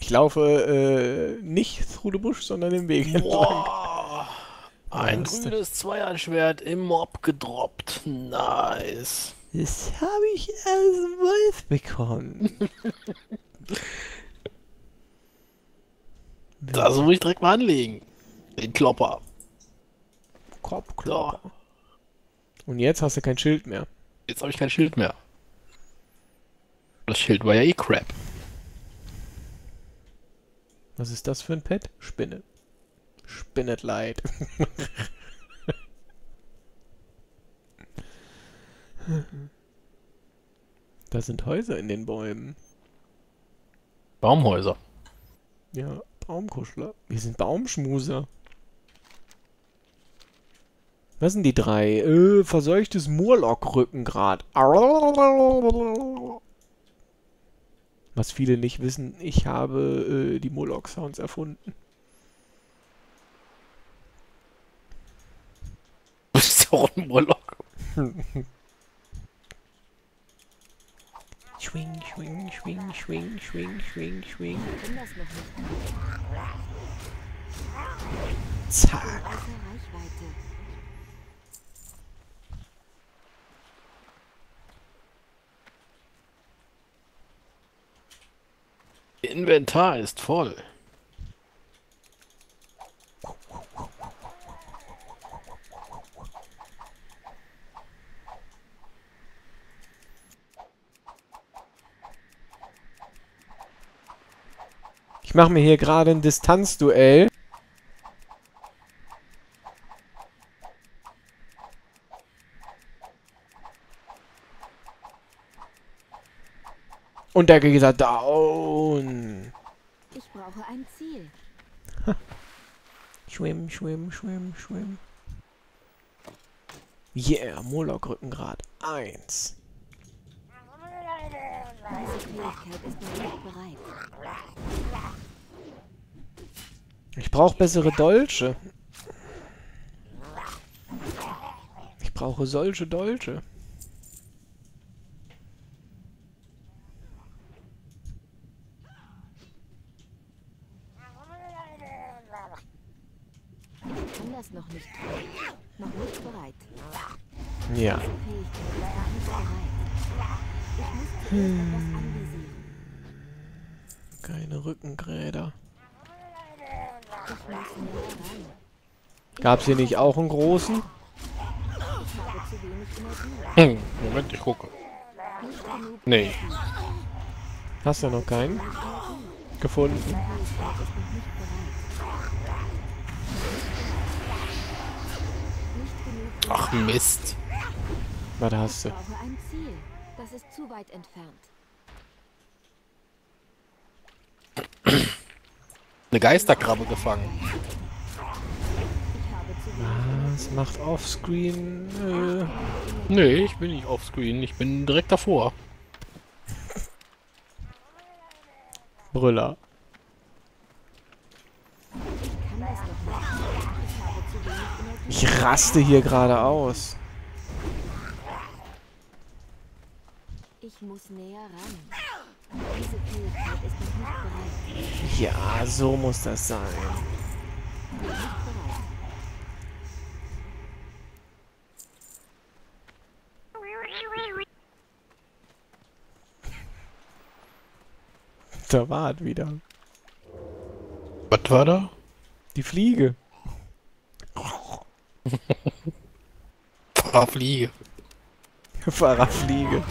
Ich laufe nicht through the bush, sondern den Weg entlang. Boah, ein Was denn? grünes Zweierschwert im Mob gedroppt. Nice. Das habe ich als Wolf bekommen. Das muss ich direkt mal anlegen. Den Klopper. Kopfklopper. Und jetzt hast du kein Schild mehr. Jetzt habe ich kein Schild mehr. Das Schild war ja eh crap. Was ist das für ein Pet? Spinne. Spinnet Light. Da sind Häuser in den Bäumen. Baumhäuser. Ja, Baumkuschler. Wir sind Baumschmuser. Was sind die drei? Verseuchtes Murloc-Rückengrad. Was viele nicht wissen, ich habe die Murloc-Sounds erfunden. Du bist ja auch ein Murloc. Schwing, schwing, schwing, schwing, schwing, schwing, schwing. Wenn das noch nicht Zack. außer Reichweite. Inventar ist voll. Ich mache mir hier gerade ein Distanzduell. Und der geht down. Ich brauche ein Ziel. Schwimm, schwimm, schwimm, schwimm. Yeah, Murloc-Rückengrad 1. Diese Fähigkeit ist noch nicht bereit. Ich brauche bessere Dolche. Ich brauche solche Dolche. Ich kann das noch nicht tun. Noch nicht bereit. Ja. Diese Fähigkeit ist noch nicht bereit. Ich muss zuerst etwas anvisieren. Keine Rückengräder. Ich muss näher ran. Gab's hier nicht auch einen großen? Ich habe zu wenig Energie. Moment, ich gucke. Nicht genug Nee. Hast du noch keinen gefunden? Fähigkeit ist noch nicht bereit. Nicht genug Ach Mist. Was hast du? Ich brauche ein Ziel. Das ist zu weit entfernt. Eine Geisterkrabbe gefangen. Ich habe zu wenig Was macht Offscreen? Nee, ich bin nicht offscreen. Ich bin direkt davor. Brüller. kann das noch nicht. Ich habe zu wenig Energie. Ich raste hier gerade aus. Ich muss näher ran. Diese Fähigkeit ist noch nicht bereit. Ja, so muss das sein. Noch nicht bereit. Da war es wieder. Was war da? Die Fliege. Fahrfliege. Fahrerfliege.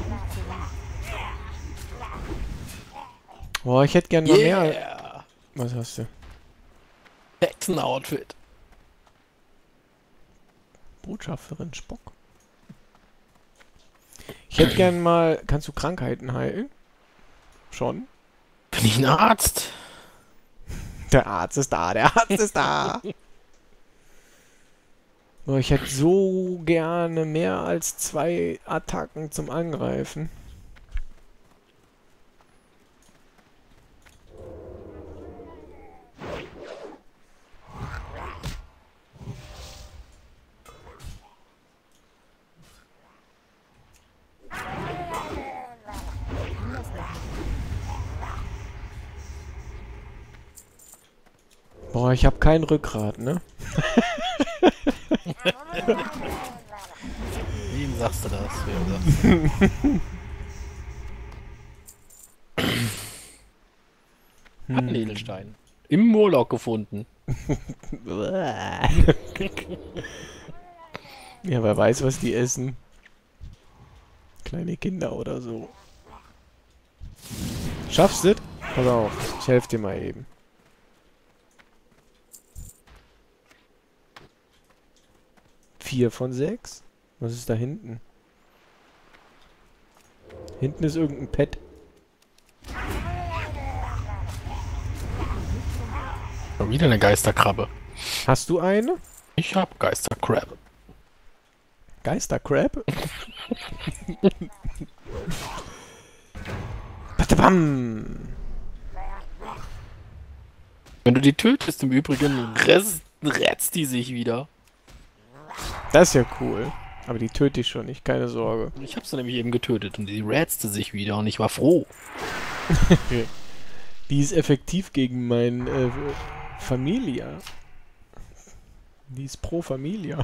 Boah, ich hätte gern mal mehr. Yeah. Was hast du? Hexen-Outfit. Botschafterin Spock. Ich hätte gern mal. Kannst du Krankheiten heilen? Schon? Bin ich ein Arzt? Der Arzt ist da, der Arzt ist da. Boah, ich hätte so gerne mehr als 2 Attacken zum Angreifen. Kann das noch nicht. Boah, ich habe kein Rückgrat, ne? Wem sagst du das? Wem sagst du das? Hat einen Edelstein. Im Urlaub gefunden. Ja, wer weiß, was die essen. Kleine Kinder oder so. Schaffst du das? Pass auf, ich helfe dir mal eben. Vier von 6? Was ist da hinten? Hinten ist irgendein Pet. Schon wieder eine Geisterkrabbe. Hast du eine? Ich hab Geisterkrabbe. Geistercrab? Patapam! Wenn du die tötest im Übrigen, rätzt die sich wieder. Das ist ja cool. Aber die töte ich schon nicht, keine Sorge. Ich hab sie nämlich eben getötet und die rätzte sich wieder und ich war froh. Die ist effektiv gegen mein Familia. Die ist pro Familia.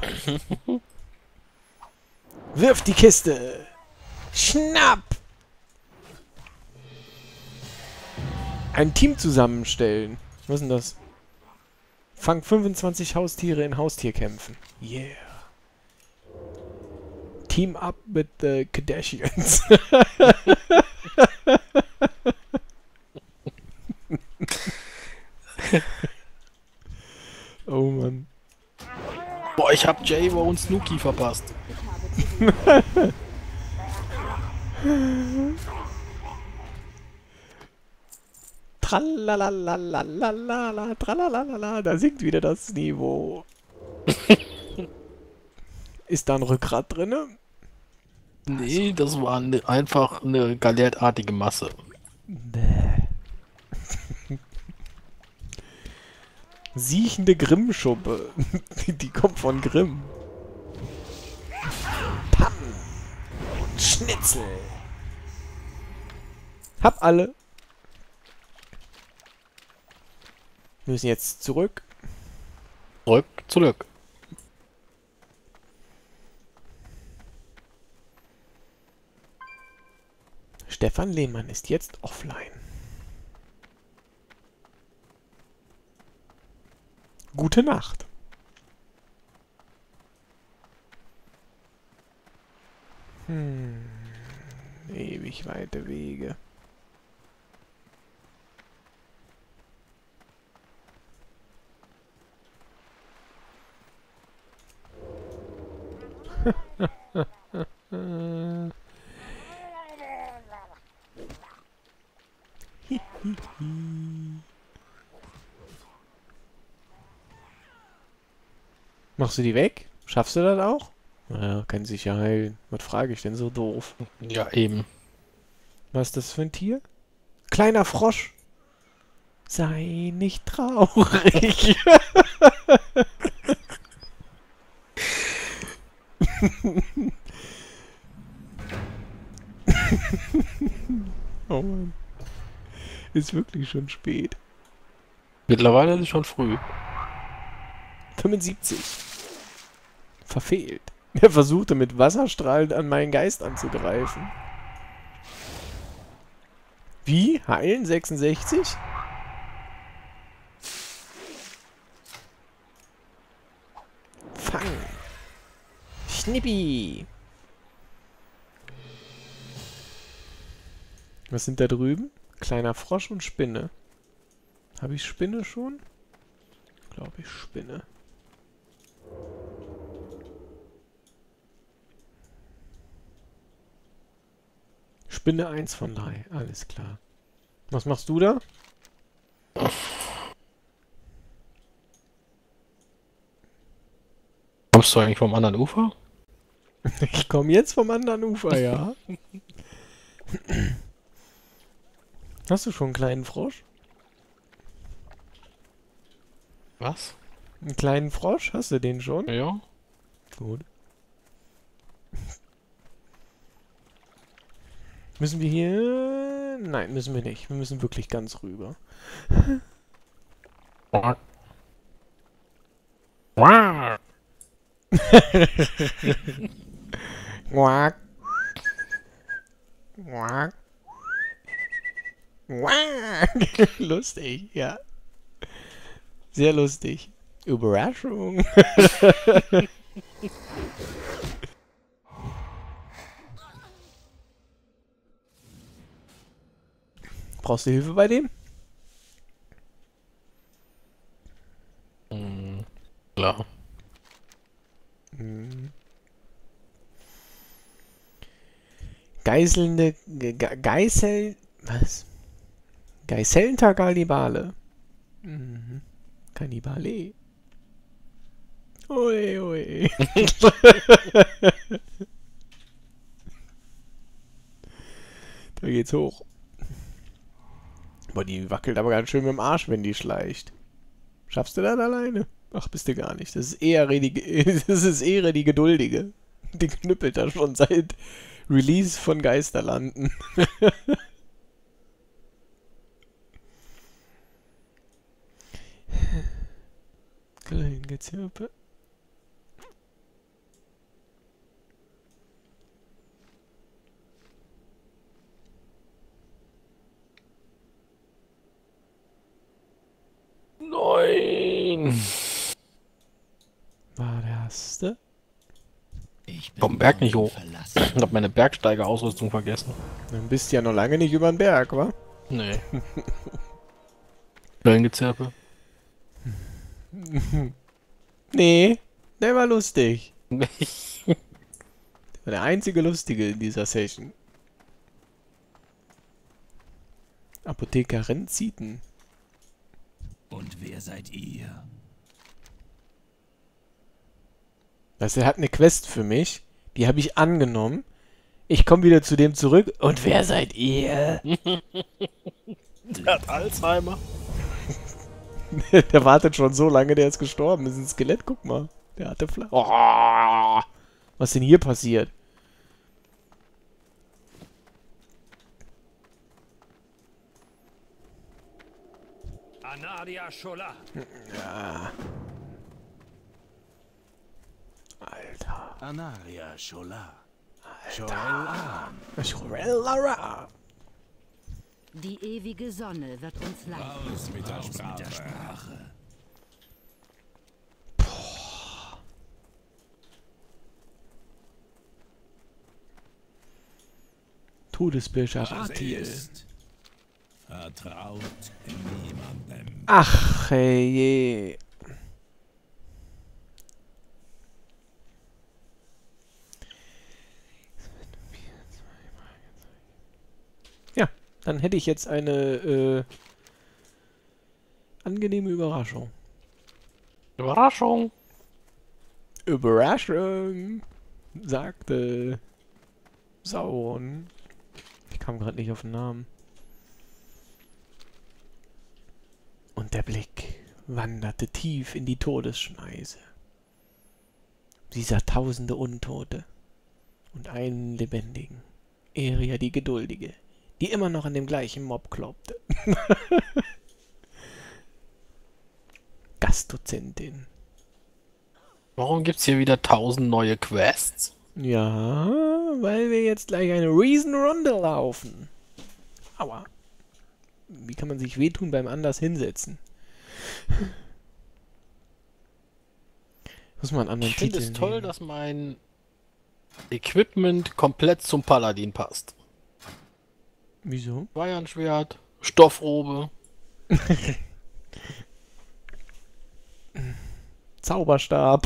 Wirf die Kiste! Schnapp! Ein Team zusammenstellen. Was ist denn das? Fang 25 Haustiere in Haustierkämpfen. Yeah. Team up mit the Kardashians. Oh Mann. Boah, ich hab J-Wo und Snooki verpasst. Ich habe zu Tralalalalalalala, tralalala, da sinkt wieder das Niveau. Ist da ein Rückgrat drinne? Nee, das war einfach eine galertartige Masse. Bäh. Siechende Grimmschuppe. Die kommt von Grimm. Pam. Und Schnitzel. Hab alle. Wir müssen jetzt zurück. Zurück. Stefan Lehmann ist jetzt offline. Gute Nacht. Ewig weite Wege. Machst du die weg? Schaffst du das auch? Naja, kann sich ja heilen. Was frage ich denn so doof? Ja, eben. Was ist das für ein Tier? Kleiner Frosch. Sei nicht traurig. Oh Mann. Ist wirklich schon spät. Mittlerweile ist es schon früh. 75. Verfehlt. Er versuchte mit Wasserstrahlen an meinen Geist anzugreifen. Wie? Heilen? 66? Fang. Schnippi. Was sind da drüben? Kleiner Frosch und Spinne. Habe ich Spinne schon? Glaube ich Spinne. Spinne 1 von 3. Alles klar. Was machst du da? Kommst du eigentlich vom anderen Ufer? Ich komme jetzt vom anderen Ufer, ja. Hast du schon einen kleinen Frosch? Was? Einen kleinen Frosch? Hast du den schon? Ja. Gut. Müssen wir hier... Nein, müssen wir nicht. Wir müssen wirklich ganz rüber. Wow. Quack. Quack. Quack. Lustig, ja. Sehr lustig. Überraschung. Brauchst du Hilfe bei dem? Klar. Geißelnde... Geißel... Was? Geißelnter Kannibale. Mhm. Kannibale. Ui, ui. Da geht's hoch. Boah, die wackelt aber ganz schön mit dem Arsch, wenn die schleicht. Schaffst du das alleine? Ach, bist du gar nicht. Das ist eher die Geduldige. Die knüppelt da schon seit Release von Geisterlanden. Klein Gezirpe. Nein. War der erste? Vom Berg nicht hoch. Ich hab meine Bergsteigerausrüstung vergessen. Dann bist du ja noch lange nicht über den Berg, wa? Nee. Wellengezirpe. Nee, der war lustig. Der war der einzige Lustige in dieser Session. Apothekerin Zieten. Und wer seid ihr? Also er hat eine Quest für mich. Die habe ich angenommen. Ich komme wieder zu dem zurück. Und wer seid ihr? Der hat Alzheimer. Der wartet schon so lange, der ist gestorben. Das ist ein Skelett, guck mal. Der hatte Flach. Oh, was denn hier passiert? Anaria Schola. Ja. Alter. Anaria Schola. Alter. Die ewige Sonne wird uns leiten. Raus mit der Sprache. Todesbischof Was Atil. ist? Vertraut niemandem. Ach, hey. Ja, dann hätte ich jetzt eine angenehme Überraschung. Überraschung. Überraschung, sagte Sauron. Ich kam gerade nicht auf den Namen. Und der Blick wanderte tief in die Todesschneise. Sie sah tausende Untote und einen Lebendigen. Eria die Geduldige, die immer noch an dem gleichen Mob kloppte. Gastdozentin. Warum gibt's hier wieder 1000 neue Quests? Ja, weil wir jetzt gleich eine Reason-Runde laufen. Aua. Wie kann man sich wehtun beim anders hinsetzen? Muss man einen anderen Ich finde Titel es toll, nehmen. dass mein Equipment komplett zum Paladin passt. Wieso? Bayernschwert, Stoffrobe. Zauberstab.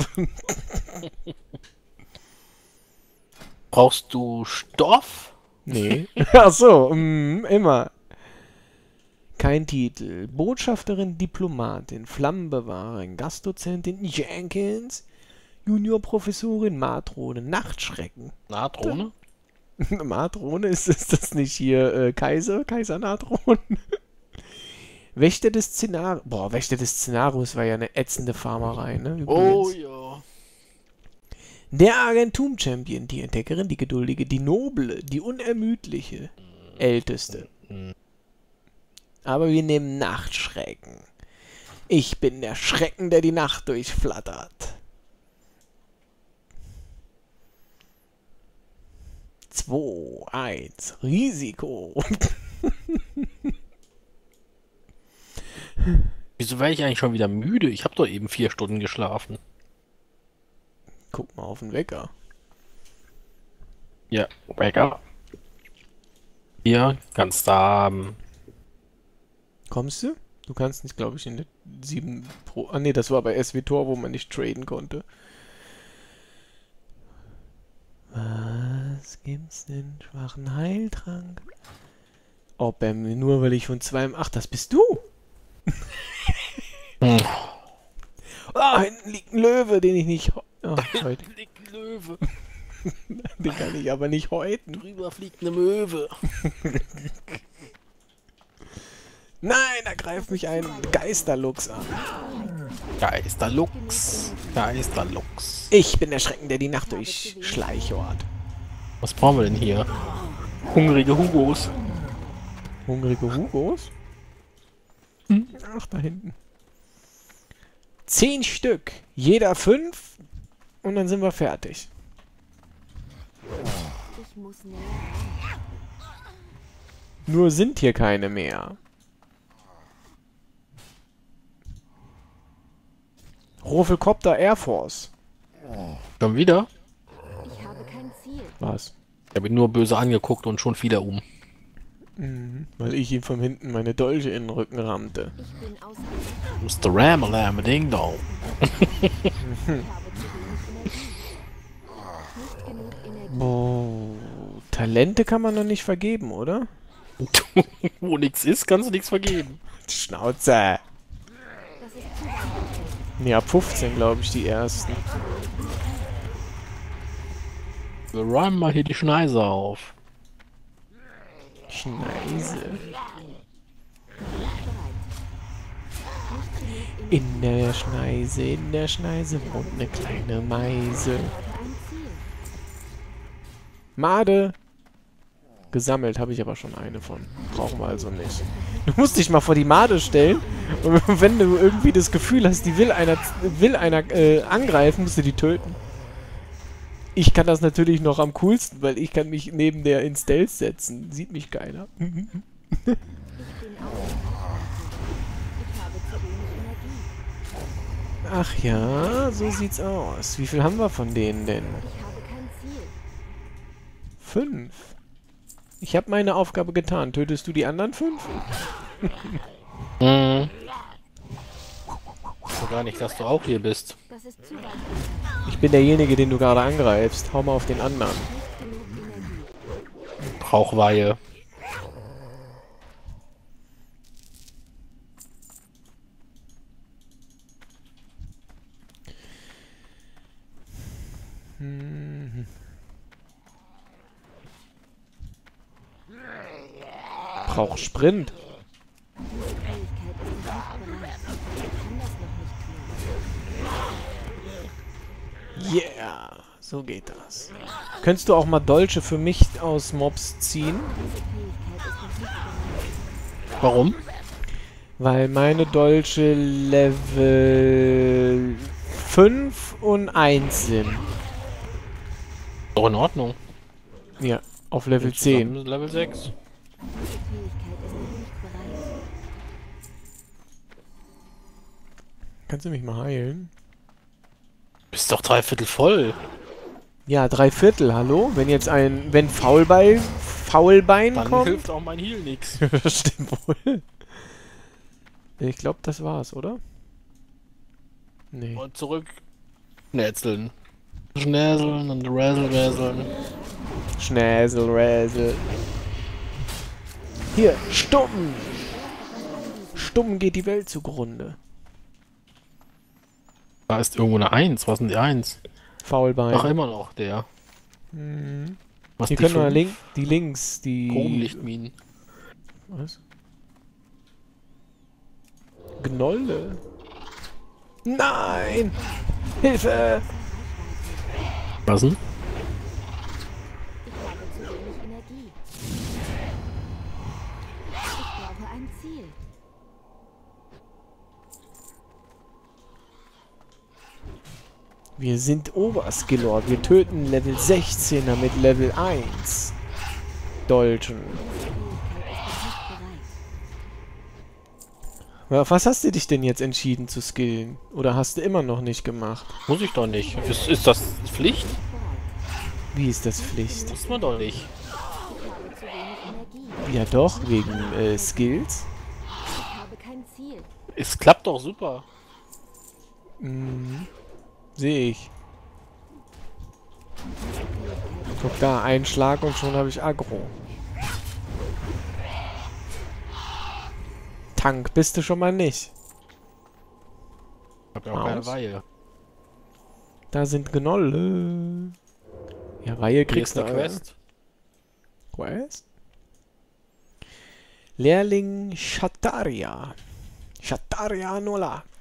Brauchst du Stoff? Nee. Ach so, immer. Kein Titel. Botschafterin, Diplomatin, Flammenbewahrerin, Gastdozentin, Jenkins, Juniorprofessorin, Matrone, Nachtschrecken. Na, Drohne? Matrone, ist das nicht hier Kaiser Natron? Wächter des Szenarios. Boah, Wächter des Szenarios war ja eine ätzende Farmerei, ne? Oh Übrigens. ja. Der Agentum-Champion, die Entdeckerin, die Geduldige, die Noble, die Unermüdliche, Älteste. Aber wir nehmen Nachtschrecken. Ich bin der Schrecken, der die Nacht durchflattert. 2, 1, Risiko. Wieso wäre ich eigentlich schon wieder müde? Ich habe doch eben 4 Stunden geschlafen. Guck mal auf den Wecker. Ja, Wecker. Hier, ganz da. Kommst du? Du kannst nicht, glaube ich, in der 7 Pro... Ah ne, das war bei SWTOR, wo man nicht traden konnte. Was gibt's denn? Schwachen Heiltrank? Oh, Bam, nur weil ich von 2... Ach, das bist du! Hm. Ah, hinten liegt ein Löwe, den ich nicht... heute. Liegt ein Löwe. Den kann ich aber nicht häuten. Drüber fliegt eine Möwe. Nein, da greift mich ein Geisterluchs an. Geisterlux. Geisterlux. Ich bin der Schrecken, der die Nacht durchschleichort. Was brauchen wir denn hier? Hungrige Hugos. Hungrige Hugos? Ach, da hinten. 10 Stück. Jeder 5. Und dann sind wir fertig. Ich muss näher ran. Nur sind hier keine mehr. Rofelcopter Air Force. Schon wieder? Ich habe kein Ziel. Was? Ich habe ihn nur böse angeguckt und schon wieder um. Weil ich ihm von hinten meine Dolche in den Rücken rammte. Ich bin ausgerüstet. Mr. Ram Ding Dong. Ich habe zu wenig Energie. Nicht genug Energie. Oh, Talente kann man noch nicht vergeben, oder? Wo nichts ist, kannst du nichts vergeben. Schnauze. Das ist zu weit. Nee, ab 15, glaube ich, die ersten. Wir räumen mal hier die Schneise auf. Schneise. In der Schneise wohnt eine kleine Meise. Ein Ziel. Made. Gesammelt habe ich aber schon eine von. Brauchen wir also nicht. Du musst dich mal vor die Made stellen. Und wenn du irgendwie das Gefühl hast, die will einer angreifen, musst du die töten. Ich kann das natürlich noch am coolsten, weil ich kann mich neben der in Stealth setzen. Sieht mich keiner. Ich bin ausgerüstet. Ich habe zu wenig Energie. Ach ja, so sieht's aus. Wie viel haben wir von denen denn? Ich habe kein Ziel. 5. Ich habe meine Aufgabe getan. Tötest du die anderen 5? Hm. So gar nicht, dass du auch hier bist. Das ist zu weit. Ich bin derjenige, den du gerade angreifst. Hau mal auf den anderen. Nicht genug Energie. Brauchweihe. Brauch Sprint. Diese Fähigkeit ist noch nicht bereit. Ich kann das noch nicht tun. Yeah, so geht das. Könntest du auch mal Dolche für mich aus Mobs ziehen? Diese Fähigkeit ist noch nicht bereit. Warum? Weil meine Dolche Level 5 und 1 sind. Doch in Ordnung. Ja, auf Level 10. Zusammen Level 6. Diese Fähigkeit ist noch nicht bereit. Kannst du mich mal heilen? Bist doch 3/4 voll. Ja, 3/4, hallo? Wenn jetzt wenn Faulbein Dann kommt. hilft auch mein Heal nix. Das stimmt wohl. Ich glaube, das war's, oder? Nee. Und zurück. Schnäzeln. Schnäseln und räseln. Schnäsel, Räsel. Hier, stumm! Stumm geht die Welt zugrunde. Da ist irgendwo eine 1. Was ist denn die 1? Faulbein. Ach, immer noch der. Mhm. Was Hier die können wir fünf? die links, die... Chromlichtminen. Was? Gnolle? Nein! Hilfe! Was denn? Ich habe zu wenig Energie. Ich brauche ein Ziel. Wir sind Oberskillord. Wir töten Level 16er mit Level 1. Dolchen. Auf was hast du dich denn jetzt entschieden zu skillen? Oder hast du immer noch nicht gemacht? Muss ich doch nicht. Ist das Pflicht? Wie ist das Pflicht? Muss man doch nicht. Ja doch, wegen Skills. Ich habe kein Ziel. Es klappt doch super. Mhm. Sehe ich. Guck da, ein Schlag und schon habe ich Aggro. Tank bist du schon mal nicht. Ich hab ja auch keine Aus. Weihe. Da sind Gnolle. Ja, Weihe Hier kriegst ist du eine Quest. Quest? Lehrling Shataria. Shataria Nola.